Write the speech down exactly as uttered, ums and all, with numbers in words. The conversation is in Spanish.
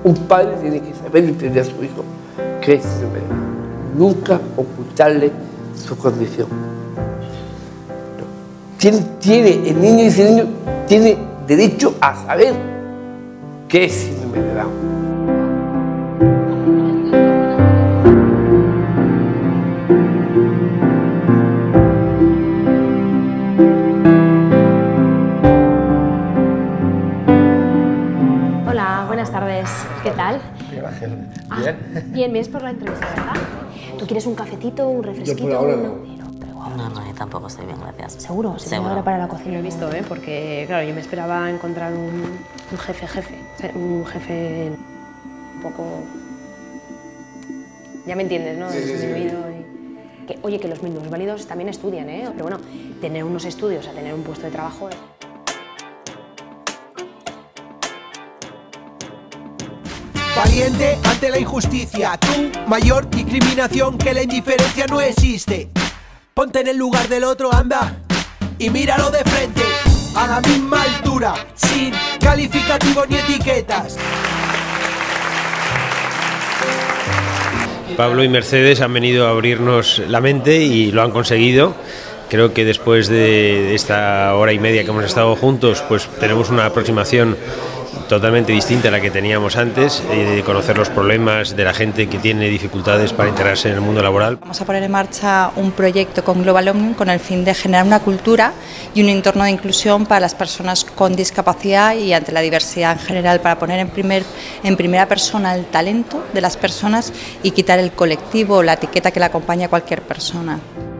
Un padre tiene que saber entender a su hijo qué es síndrome de Down. Nunca ocultarle su condición. No. Tiene, tiene, el niño y ese niño tiene derecho a saber qué es síndrome de Down. Hola, buenas tardes. ¿Qué tal? Gracias. Ah, Bien. bien, vienes por la entrevista, ¿verdad? ¿Tú quieres un cafetito, un refresquito? Yo por ahora no. No, No, no, yo tampoco estoy bien, gracias. ¿Seguro? Se Seguro. ahora para la cocina. Lo he visto, ¿eh? Porque, claro, yo me esperaba encontrar un, un jefe jefe. Un jefe un poco... Ya me entiendes, ¿no? Sí, sí, sí. Disminuido y... Que, oye, que los minusválidos también estudian, ¿eh? Pero bueno, tener unos estudios a tener un puesto de trabajo... Valiente ante la injusticia, tú, mayor discriminación que la indiferencia no existe. Ponte en el lugar del otro, anda, y míralo de frente, a la misma altura, sin calificativos ni etiquetas. Pablo y Mercedes han venido a abrirnos la mente y lo han conseguido. Creo que después de esta hora y media que hemos estado juntos, pues tenemos una aproximación totalmente distinta a la que teníamos antes, eh, de conocer los problemas de la gente que tiene dificultades para integrarse en el mundo laboral. Vamos a poner en marcha un proyecto con Global Omnium con el fin de generar una cultura y un entorno de inclusión para las personas con discapacidad y ante la diversidad en general, para poner en, primer, en primera persona el talento de las personas y quitar el colectivo o la etiqueta que le acompaña a cualquier persona.